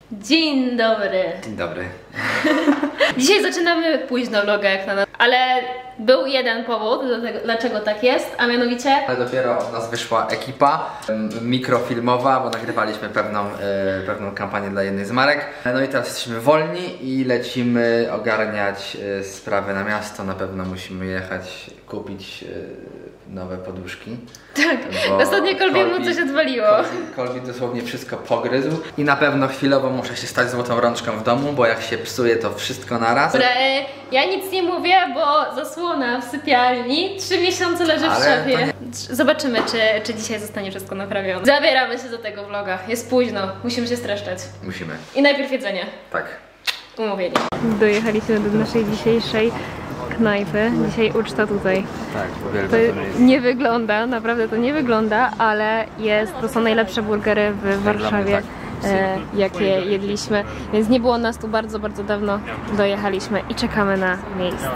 Dzień dobry. Dzień dobry. Dzisiaj zaczynamy późno vloga jak na nas, ale był jeden powód, dlaczego tak jest, a mianowicie... Ale dopiero od nas wyszła ekipa mikrofilmowa, bo nagrywaliśmy pewną kampanię dla jednej z marek. No i teraz jesteśmy wolni i lecimy ogarniać sprawy na miasto. Na pewno musimy jechać, kupić nowe poduszki. Tak, ostatnio Kolbiemu coś odwaliło. Kolbi dosłownie wszystko pogryzł. I na pewno chwilowo muszę się stać złotą rączką w domu, bo jak się psuje, to wszystko naraz. Dobra, ja nic nie mówię, bo zasłona w sypialni 3 miesiące leży w szafie. Zobaczymy, czy dzisiaj zostanie wszystko naprawione. Zabieramy się do tego vloga. Jest późno, musimy się streszczać. Musimy. I najpierw jedzenie. Tak. Umówieni. Dojechaliśmy do naszej dzisiejszej knajpy. Dzisiaj uczta tutaj. Tak, uwielbiam to nie wygląda, naprawdę to nie wygląda, ale to są najlepsze burgery w Warszawie, jakie jedliśmy. Więc nie było nas tu bardzo, bardzo dawno. Dojechaliśmy i czekamy na miejsce.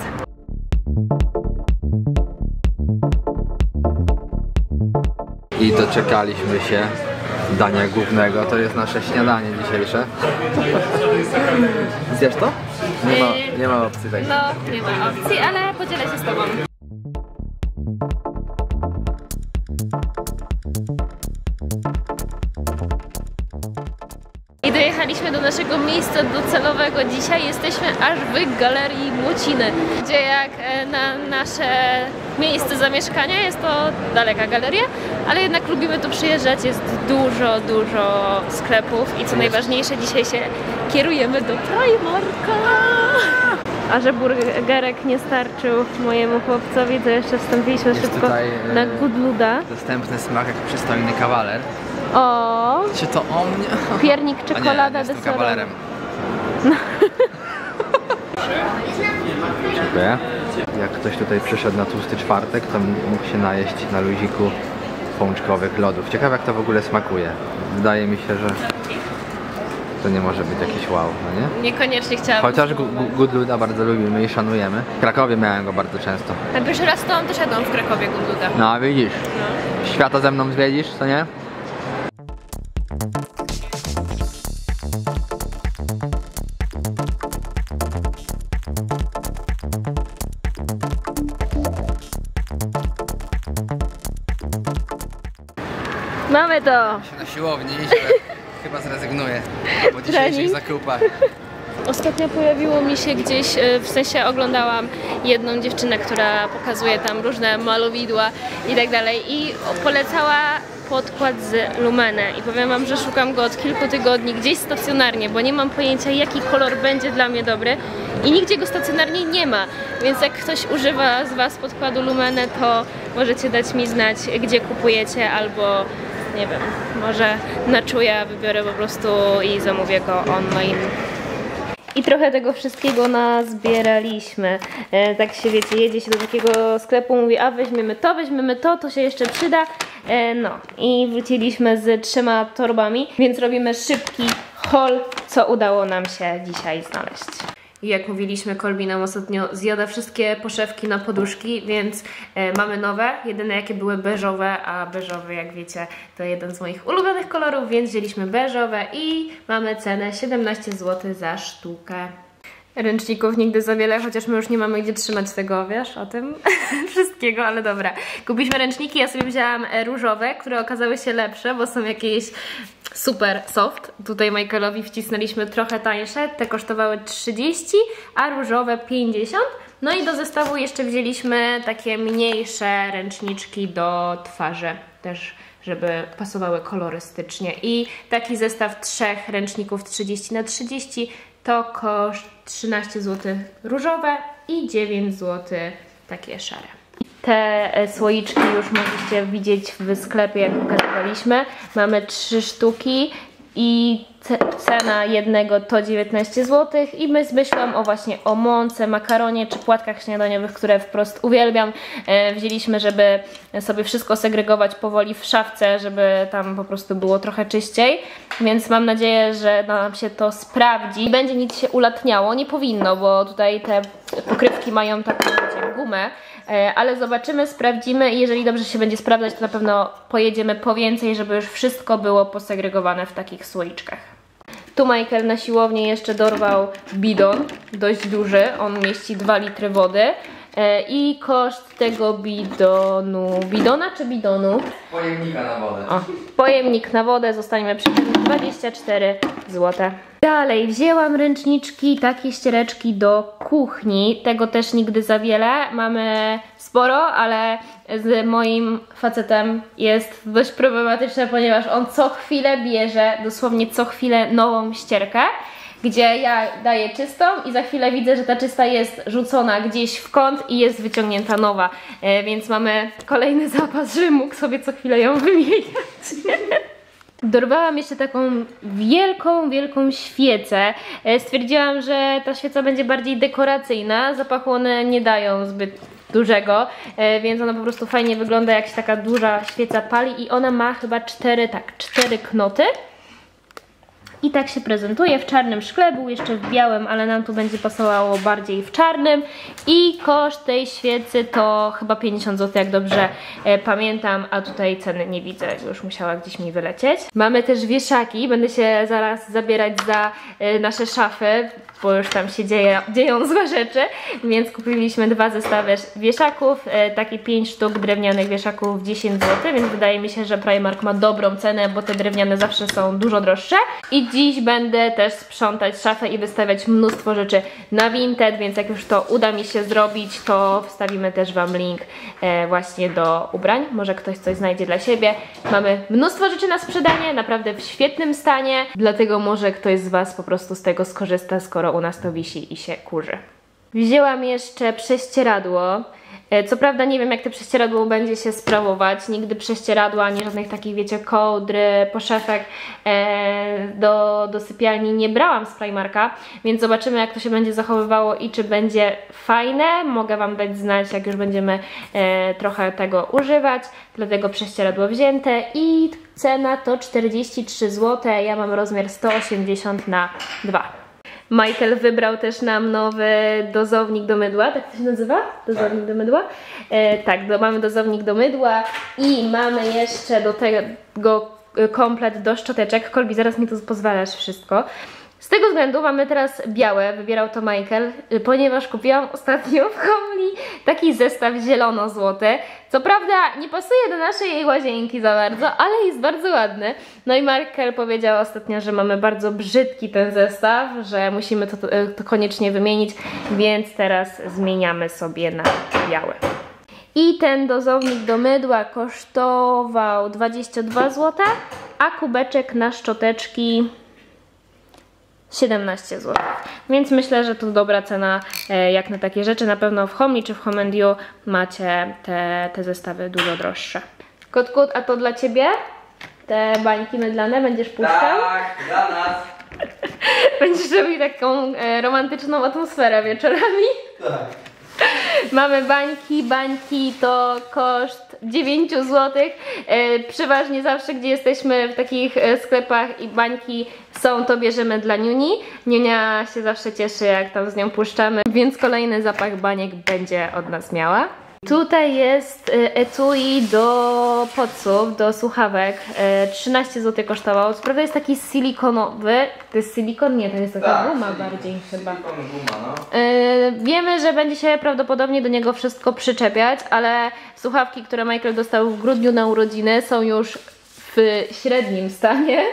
I doczekaliśmy się dania głównego, to jest nasze śniadanie dzisiejsze. Zjesz to? Nie ma opcji tak. No, nie ma opcji, ale podzielę się z tobą. I dojechaliśmy do naszego miejsca docelowego. Dzisiaj jesteśmy aż w Galerii Młociny, gdzie jak na nasze miejsce zamieszkania jest to daleka galeria, ale jednak lubimy tu przyjeżdżać. Jest dużo sklepów i co najważniejsze, dzisiaj się kierujemy do Primarka. A że burgerek nie starczył mojemu chłopcowi, to jeszcze wstąpiliśmy jest szybko na Goodluda. Dostępny smak jak przystojny kawaler. O! Czy to o mnie? Piernik, czekolada, nie, jestem kawalerem. Dziękuję. Jak ktoś tutaj przyszedł na tłusty czwartek, to mógł się najeść na luziku pączkowych lodów. Ciekawe jak to w ogóle smakuje. Wydaje mi się, że to nie może być jakieś wow, no nie? Niekoniecznie chciałabym. Chociaż Goodluda bardzo lubimy i szanujemy. W Krakowie miałem go bardzo często. A pierwszy raz to też jadłam w Krakowie Goodluda. No widzisz. No. Świata ze mną zwiedzisz, co nie? Mamy to! Na siłowni, chyba zrezygnuję po dzisiejszych zakupach. Ostatnio pojawiło mi się gdzieś, w sensie oglądałam jedną dziewczynę, która pokazuje tam różne malowidła i tak dalej i polecała podkład z Lumene i powiem wam, że szukam go od kilku tygodni gdzieś stacjonarnie, bo nie mam pojęcia jaki kolor będzie dla mnie dobry i nigdzie go stacjonarnie nie ma, więc jak ktoś używa z was podkładu Lumene, to możecie dać mi znać, gdzie kupujecie, albo nie wiem, może na czuja wybiorę po prostu i zamówię go online. I trochę tego wszystkiego nazbieraliśmy. Tak się wiecie, jedzie się do takiego sklepu, mówi, a weźmiemy to, to się jeszcze przyda. No i wróciliśmy z 3 torbami, więc robimy szybki haul, co udało nam się dzisiaj znaleźć. I jak mówiliśmy, Kolbi nam ostatnio zjada wszystkie poszewki na poduszki, więc mamy nowe. Jedyne jakie były beżowe, a beżowy jak wiecie to jeden z moich ulubionych kolorów, więc wzięliśmy beżowe i mamy cenę 17 zł za sztukę. Ręczników nigdy za wiele, chociaż my już nie mamy gdzie trzymać tego, wiesz, o tym wszystkiego, ale dobra. Kupiliśmy ręczniki, ja sobie wzięłam różowe, które okazały się lepsze, bo są jakieś super soft. Tutaj Michaelowi wcisnęliśmy trochę tańsze, te kosztowały 30, a różowe 50. No i do zestawu jeszcze wzięliśmy takie mniejsze ręczniczki do twarzy, też żeby pasowały kolorystycznie. I taki zestaw 3 ręczników 30 na 30 to koszt 13 zł różowe i 9 zł takie szare. Te słoiczki już możecie widzieć w sklepie, jak pokazywaliśmy. Mamy 3 sztuki i cena jednego to 19 zł i my myślałam o mące, makaronie czy płatkach śniadaniowych, które wprost uwielbiam. Wzięliśmy, żeby sobie wszystko segregować powoli w szafce, żeby tam po prostu było trochę czyściej, więc mam nadzieję, że nam się to sprawdzi. Będzie nic się ulatniało, nie powinno, bo tutaj te pokrywki mają taką gumę, ale zobaczymy, sprawdzimy i jeżeli dobrze się będzie sprawdzać, to na pewno pojedziemy po więcej, żeby już wszystko było posegregowane w takich słoiczkach. Tu Michael na siłowni jeszcze dorwał bidon, dość duży, on mieści 2 litry wody. I koszt tego bidona czy bidonu? Pojemnika na wodę. O, pojemnik na wodę, zostaniemy przy tym 24 zł. Dalej wzięłam ręczniczki, takie ściereczki do kuchni. Tego też nigdy za wiele. Mamy sporo, ale z moim facetem jest dość problematyczne, ponieważ on co chwilę bierze, dosłownie co chwilę nową ścierkę, gdzie ja daję czystą i za chwilę widzę, że ta czysta jest rzucona gdzieś w kąt i jest wyciągnięta nowa, więc mamy kolejny zapas, żeby mógł sobie co chwilę ją wymieniać. Dorwałam jeszcze taką wielką świecę. Stwierdziłam, że ta świeca będzie bardziej dekoracyjna, zapachu one nie dają zbyt dużego, więc ona po prostu fajnie wygląda, jak się taka duża świeca pali i ona ma chyba 4 knoty. I tak się prezentuje w czarnym szkle, był jeszcze w białym, ale nam tu będzie pasowało bardziej w czarnym. I koszt tej świecy to chyba 50 zł, jak dobrze pamiętam, a tutaj ceny nie widzę, już musiała gdzieś mi wylecieć. Mamy też wieszaki, będę się zaraz zabierać za nasze szafy, bo już tam się dzieją złe rzeczy, więc kupiliśmy 2 zestawy wieszaków, takie 5 sztuk drewnianych wieszaków 10 zł, więc wydaje mi się, że Primark ma dobrą cenę, bo te drewniane zawsze są dużo droższe. I dziś będę też sprzątać szafę i wystawiać mnóstwo rzeczy na Vinted, więc jak już to uda mi się zrobić, to wstawimy też Wam link właśnie do ubrań, może ktoś coś znajdzie dla siebie. Mamy mnóstwo rzeczy na sprzedanie, naprawdę w świetnym stanie, dlatego może ktoś z Was po prostu z tego skorzysta, skoro u nas to wisi i się kurzy. Wzięłam jeszcze prześcieradło. Co prawda nie wiem, jak to prześcieradło będzie się sprawować. Nigdy prześcieradła, ani żadnych takich, wiecie, kołdry, poszewek do sypialni nie brałam z Primarka, więc zobaczymy, jak to się będzie zachowywało i czy będzie fajne. Mogę Wam dać znać, jak już będziemy trochę tego używać. Dlatego prześcieradło wzięte i cena to 43 zł. Ja mam rozmiar 180×2. Michael wybrał też nam nowy dozownik do mydła, tak to się nazywa? Dozownik do mydła? Tak, mamy dozownik do mydła i mamy jeszcze do tego komplet do szczoteczek. Kolbi, zaraz mi tu pozwalasz wszystko. Z tego względu mamy teraz białe, wybierał to Michael, ponieważ kupiłam ostatnio w Homli taki zestaw zielono-złoty. Co prawda nie pasuje do naszej łazienki za bardzo, ale jest bardzo ładny. No i Michael powiedział ostatnio, że mamy bardzo brzydki ten zestaw, że musimy to koniecznie wymienić, więc teraz zmieniamy sobie na biały. I ten dozownik do mydła kosztował 22 zł, a kubeczek na szczoteczki 17 zł. Więc myślę, że to dobra cena jak na takie rzeczy. Na pewno w Homli czy w Home & You macie te zestawy dużo droższe. Kotku, a to dla Ciebie? Te bańki mydlane będziesz puszczał? Tak, dla nas. Będziesz robił taką romantyczną atmosferę wieczorami? Tak. Mamy bańki to koszt 9 zł. Przeważnie zawsze, gdzie jesteśmy w takich sklepach i bańki są, to bierzemy dla Niuni. Niunia się zawsze cieszy, jak tam z nią puszczamy, więc kolejny zapach baniek będzie od nas miała. Tutaj jest etui do podsów, do słuchawek, 13 zł kosztował. Co prawda jest taki silikonowy, to jest silikon? Nie, to jest taka guma bardziej chyba. Guma, no. Wiemy, że będzie się prawdopodobnie do niego wszystko przyczepiać, ale słuchawki, które Michael dostał w grudniu na urodziny, są już w średnim stanie.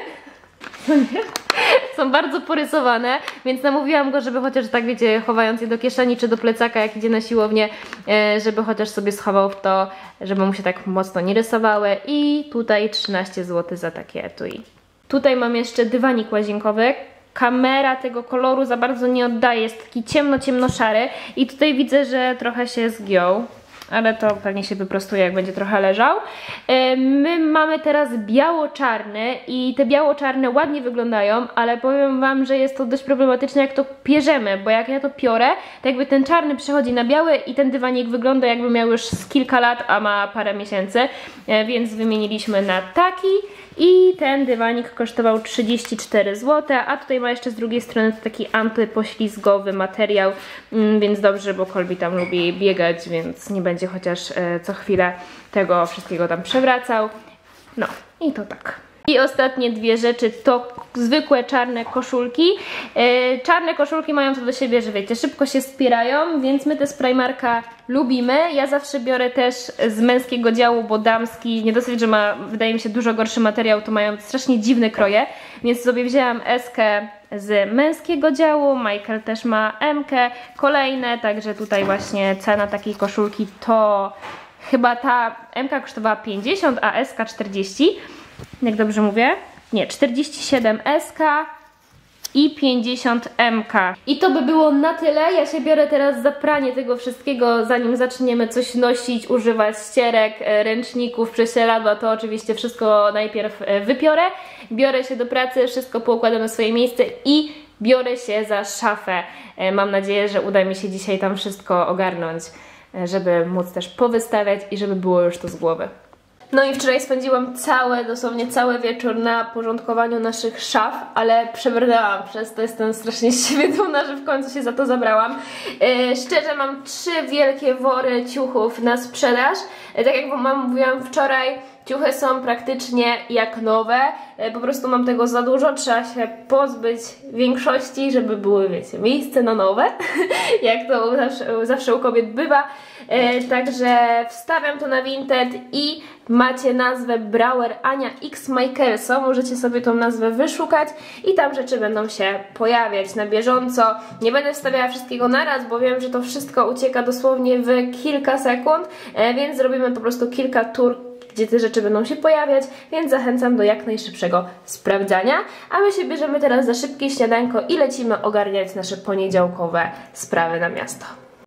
Są bardzo porysowane, więc namówiłam go, żeby chociaż tak, wiecie, chowając je do kieszeni czy do plecaka, jak idzie na siłownię, żeby chociaż sobie schował w to, żeby mu się tak mocno nie rysowały. I tutaj 13 zł za takie etui. Tutaj mam jeszcze dywanik łazienkowy. Kamera tego koloru za bardzo nie oddaje, jest taki ciemno-szary i tutaj widzę, że trochę się zgiął. Ale to pewnie się wyprostuje, jak będzie trochę leżał. My mamy teraz biało-czarny i te biało-czarne ładnie wyglądają, ale powiem Wam, że jest to dość problematyczne, jak to pierzemy, bo jak ja to piorę, to jakby ten czarny przechodzi na biały i ten dywanik wygląda, jakby miał już z kilka lat, a ma parę miesięcy, więc wymieniliśmy na taki. I ten dywanik kosztował 34 zł, a tutaj ma jeszcze z drugiej strony taki antypoślizgowy materiał, więc dobrze, bo Kolbi tam lubi biegać, więc nie będzie chociaż co chwilę tego wszystkiego tam przewracał. No i to tak. I ostatnie dwie rzeczy to zwykłe czarne koszulki. Czarne koszulki mają to do siebie, że wiecie, szybko się spierają, więc my te z Primarka lubimy. Ja zawsze biorę też z męskiego działu, bo damski nie dosyć, że ma, wydaje mi się, dużo gorszy materiał, to mają strasznie dziwne kroje, więc sobie wzięłam S-kę z męskiego działu, Michael też ma M-kę, kolejne, także tutaj właśnie cena takiej koszulki to chyba ta M-ka kosztowała 50, a S-ka 40, jak dobrze mówię? Nie, 47 S-ka i 50 MK. I to by było na tyle. Ja się biorę teraz za pranie tego wszystkiego, zanim zaczniemy coś nosić, używać ścierek, ręczników, prześcieradła, to oczywiście wszystko najpierw wypiorę. Biorę się do pracy, wszystko poukładam na swoje miejsce i biorę się za szafę. Mam nadzieję, że uda mi się dzisiaj tam wszystko ogarnąć, żeby móc też powystawiać i żeby było już to z głowy. No i wczoraj spędziłam dosłownie cały wieczór na porządkowaniu naszych szaf, ale przebrnęłam przez to, jestem strasznie z siebie dumna, że w końcu się za to zabrałam. Szczerze, mam 3 wielkie wory ciuchów na sprzedaż. Tak jak wam mówiłam wczoraj, ciuchy są praktycznie jak nowe, po prostu mam tego za dużo, trzeba się pozbyć większości, żeby były, wiecie, miejsce na nowe, jak to zawsze u kobiet bywa. Także wstawiam to na Vinted i macie nazwę Brauer Ania X Michaelso, możecie sobie tą nazwę wyszukać i tam rzeczy będą się pojawiać na bieżąco. Nie będę wstawiała wszystkiego naraz, bo wiem, że to wszystko ucieka dosłownie w kilka sekund, więc zrobimy po prostu kilka tur, gdzie te rzeczy będą się pojawiać, więc zachęcam do jak najszybszego sprawdzania. A my się bierzemy teraz za szybkie śniadanko i lecimy ogarniać nasze poniedziałkowe sprawy na miasto.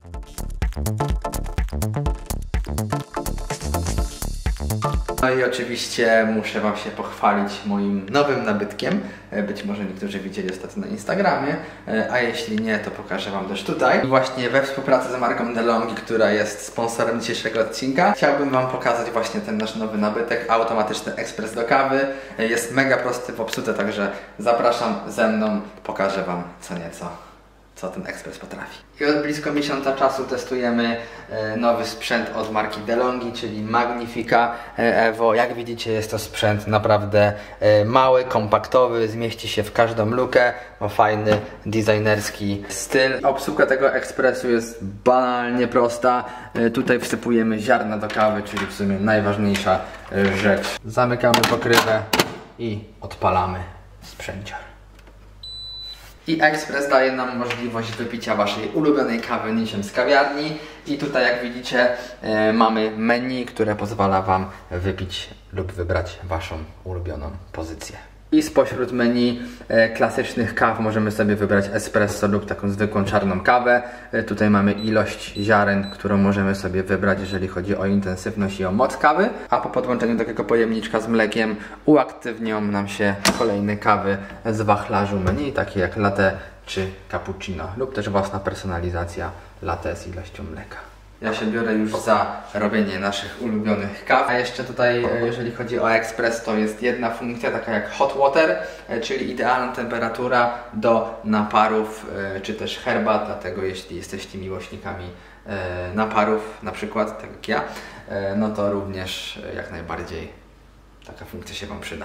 No i oczywiście muszę wam się pochwalić moim nowym nabytkiem. Być może niektórzy widzieli ostatnio na Instagramie, a jeśli nie, to pokażę wam też tutaj. I właśnie we współpracy z marką DeLonghi, która jest sponsorem dzisiejszego odcinka, chciałbym wam pokazać właśnie ten nasz nowy nabytek, automatyczny ekspres do kawy. Jest mega prosty w obsłudze, także zapraszam ze mną, pokażę wam co nieco, co ten ekspres potrafi. I od blisko miesiąca czasu testujemy nowy sprzęt od marki DeLonghi, czyli Magnifica Evo. Jak widzicie, jest to sprzęt naprawdę mały, kompaktowy, zmieści się w każdą lukę, ma fajny, designerski styl. Obsługa tego ekspresu jest banalnie prosta. Tutaj wsypujemy ziarna do kawy, czyli w sumie najważniejsza rzecz. Zamykamy pokrywę i odpalamy sprzęcior. I ekspres daje nam możliwość wypicia waszej ulubionej kawy niczym z kawiarni. I tutaj, jak widzicie, mamy menu, które pozwala wam wypić lub wybrać waszą ulubioną pozycję. I spośród menu klasycznych kaw możemy sobie wybrać espresso lub taką zwykłą czarną kawę. Tutaj mamy ilość ziaren, którą możemy sobie wybrać, jeżeli chodzi o intensywność i o moc kawy. A po podłączeniu takiego pojemniczka z mlekiem uaktywnią nam się kolejne kawy z wachlarzu menu, takie jak latte czy cappuccino, lub też własna personalizacja latte z ilością mleka. Ja się biorę już za robienie naszych ulubionych kaw. A jeszcze tutaj, jeżeli chodzi o ekspres, to jest jedna funkcja, taka jak hot water, czyli idealna temperatura do naparów, czy też herbat, dlatego jeśli jesteście miłośnikami naparów, na przykład, tak jak ja, no to również jak najbardziej taka funkcja się wam przyda.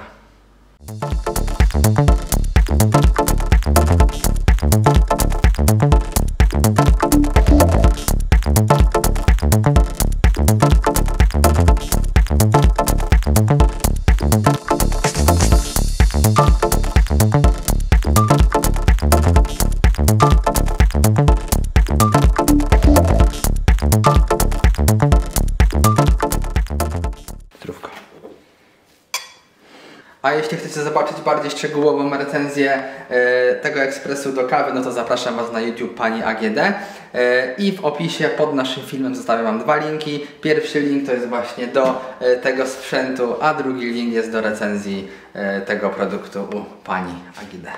A jeśli chcecie zobaczyć bardziej szczegółową recenzję tego ekspresu do kawy, no to zapraszam was na YouTube Pani AGD. I w opisie pod naszym filmem zostawiam wam 2 linki. Pierwszy link to jest właśnie do tego sprzętu, a drugi link jest do recenzji tego produktu u Pani AGD.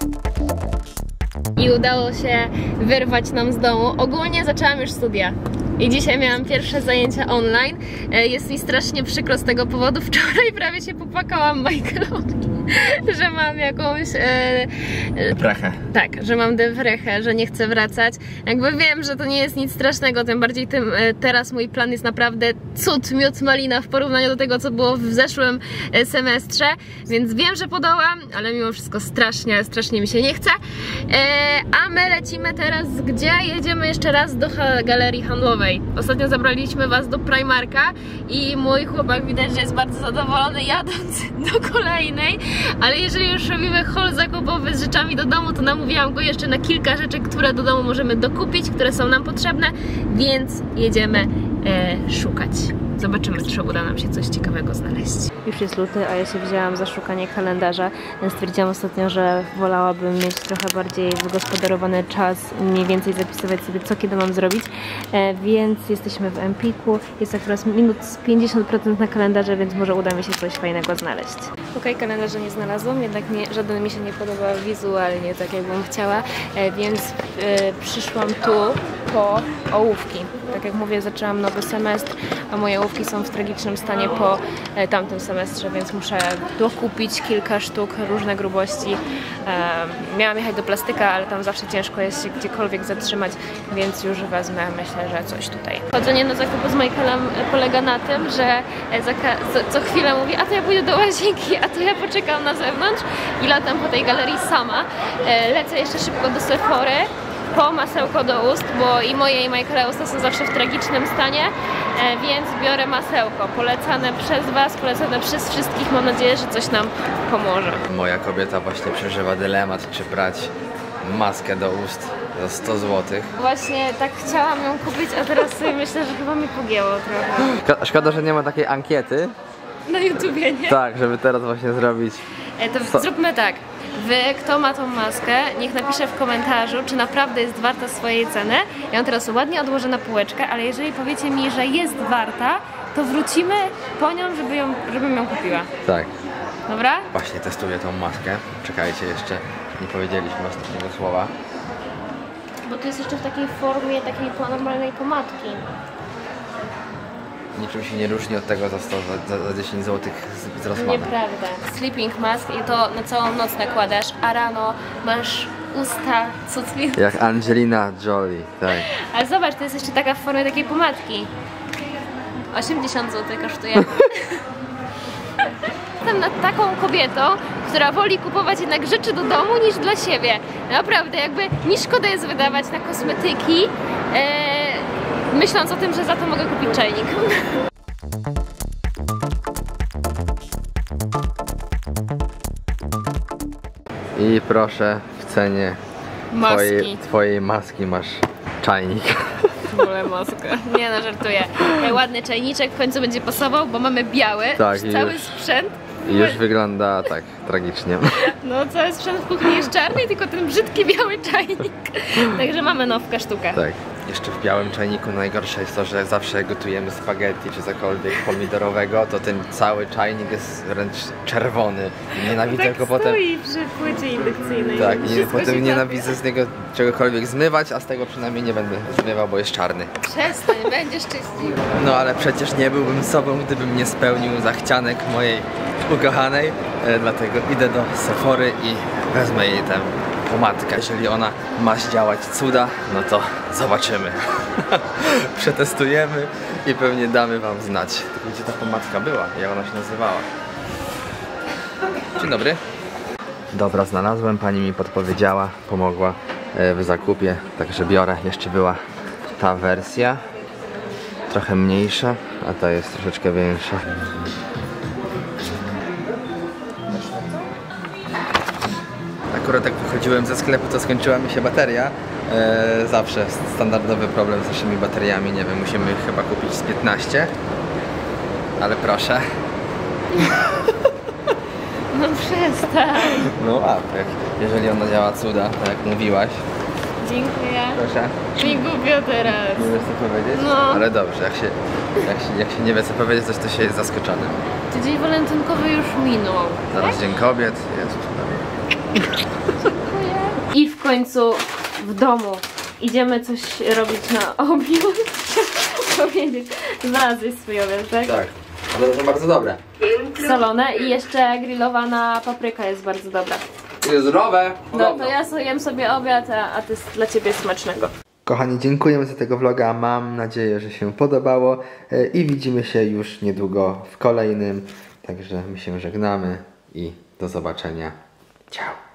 I udało się wyrwać nam z domu. Ogólnie zaczęłam już studia. I dzisiaj miałam pierwsze zajęcia online. Jest mi strasznie przykro z tego powodu. Wczoraj prawie się popłakałam Michaelowi, że mam jakąś... Deprechę. Tak, że mam deprechę, że nie chcę wracać. Jakby wiem, że to nie jest nic strasznego, tym bardziej teraz mój plan jest naprawdę cud, miód, malina w porównaniu do tego, co było w zeszłym semestrze, więc wiem, że podołam, ale mimo wszystko strasznie mi się nie chce. A my lecimy teraz gdzie? Jedziemy jeszcze raz do galerii handlowej. Ostatnio zabraliśmy was do Primarka i mój chłopak widać, że jest bardzo zadowolony jadąc do kolejnej, ale jeżeli już robimy haul zakupowy z rzeczami do domu, to namówiłam go jeszcze na kilka rzeczy, które do domu możemy dokupić, które są nam potrzebne, więc jedziemy szukać. Zobaczymy, czy uda nam się coś ciekawego znaleźć. Już jest luty, a ja się wzięłam za szukanie kalendarza. Stwierdziłam ostatnio, że wolałabym mieć trochę bardziej wygospodarowany czas, mniej więcej zapisywać sobie, co kiedy mam zrobić. Więc jesteśmy w Empiku. Jest akurat minut 50% na kalendarze, więc może uda mi się coś fajnego znaleźć. Okej, kalendarza nie znalazłam, jednak żaden mi się nie podoba wizualnie, tak jakbym chciała, więc przyszłam tu po ołówki. Tak jak mówię, zaczęłam nowy semestr, a moje ołówki są w tragicznym stanie po tamtym semestrze, więc muszę dokupić kilka sztuk, różne grubości. Miałam jechać do plastyka, ale tam zawsze ciężko jest się gdziekolwiek zatrzymać, więc już wezmę, myślę, że coś tutaj. Chodzenie na zakupy z Michaelem polega na tym, że co chwilę mówi, a to ja pójdę do łazienki, a to ja poczekam na zewnątrz i latam po tej galerii sama. Lecę jeszcze szybko do Sephory po masełko do ust, bo i moje i Michaela usta są zawsze w tragicznym stanie, więc biorę masełko. Polecane przez was, polecane przez wszystkich. Mam nadzieję, że coś nam pomoże. Moja kobieta właśnie przeżywa dylemat, czy brać maskę do ust za 100 zł. Właśnie tak chciałam ją kupić, a teraz sobie myślę, że chyba mi pogięło trochę. Szkoda, że nie ma takiej ankiety. Na YouTubie, nie? Tak, żeby teraz właśnie zrobić. To zróbmy tak. Kto ma tą maskę, niech napisze w komentarzu, czy naprawdę jest warta swojej ceny. Ja ją teraz ładnie odłożę na półeczkę, ale jeżeli powiecie mi, że jest warta, to wrócimy po nią, żebym ją kupiła. Tak. Dobra? Właśnie testuję tą maskę. Czekajcie, jeszcze nie powiedzieliśmy ostatniego słowa. Bo to jest jeszcze w takiej formie, takiej normalnej pomadki. Niczym się nie różni od tego za 10 zł z Rossmana. Nieprawda. Sleeping mask i to na całą noc nakładasz, a rano masz usta cucmi. Jak Angelina Jolie, tak. Ale zobacz, to jest jeszcze taka w formie takiej pomadki. 80 zł kosztuje. Jestem nad taką kobietą, która woli kupować jednak rzeczy do domu niż dla siebie. Naprawdę, jakby mi szkoda jest wydawać na kosmetyki, myśląc o tym, że za to mogę kupić czajnik. I proszę, w cenie twojej maski masz czajnik. W ogóle maskę. Nie no, żartuję. Ładny czajniczek w końcu będzie pasował, bo mamy biały, tak, cały sprzęt. I już wygląda tak tragicznie. No, cały sprzęt w kuchni jest czarny, tylko ten brzydki biały czajnik. Także mamy nowkę sztukę. Tak. Jeszcze w białym czajniku najgorsze jest to, że jak zawsze gotujemy spaghetti czy cokolwiek pomidorowego, to ten cały czajnik jest wręcz czerwony. I nienawidzę tak go potem. Przy płycie indukcyjnej. Tak, i potem nienawidzę z niego czegokolwiek zmywać, a z tego przynajmniej nie będę zmywał, bo jest czarny. Przestań, będziesz czyścił. No ale przecież nie byłbym sobą, gdybym nie spełnił zachcianek mojej ukochanej, dlatego idę do Sephory i wezmę jej tę pomadkę. Jeżeli ona ma zdziałać cuda, no to zobaczymy. Przetestujemy i pewnie damy wam znać. Tylko gdzie ta pomadka była? Jak ona się nazywała? Dzień dobry. Dobra, znalazłem, pani mi podpowiedziała, pomogła w zakupie, także biorę. Jeszcze była ta wersja, trochę mniejsza, a ta jest troszeczkę większa. Akurat jak wychodziłem ze sklepu, to skończyła mi się bateria. Zawsze standardowy problem z naszymi bateriami, nie wiem, musimy chyba kupić z 15. Ale proszę. No przestań. No łap, jeżeli ona działa cuda, tak jak mówiłaś. Dziękuję. Proszę. Mi głupio teraz. Nie wiesz co powiedzieć? No. Ale dobrze, jak się nie wie co powiedzieć, to się jest zaskoczonym. Tydzień walentynkowy już minął. Zaraz tak? Dzień Kobiet. Jezus. I w końcu w domu idziemy coś robić na obiad. powiedzieć. Znalazłeś swój obiad, tak? Tak, ale to są bardzo dobre. Solone i jeszcze grillowana papryka jest bardzo dobra. Jest zdrowe. No to ja jem sobie obiad, a to jest dla ciebie smacznego. Kochani, dziękujemy za tego vloga. Mam nadzieję, że się podobało i widzimy się już niedługo w kolejnym. Także my się żegnamy i do zobaczenia. Ciao.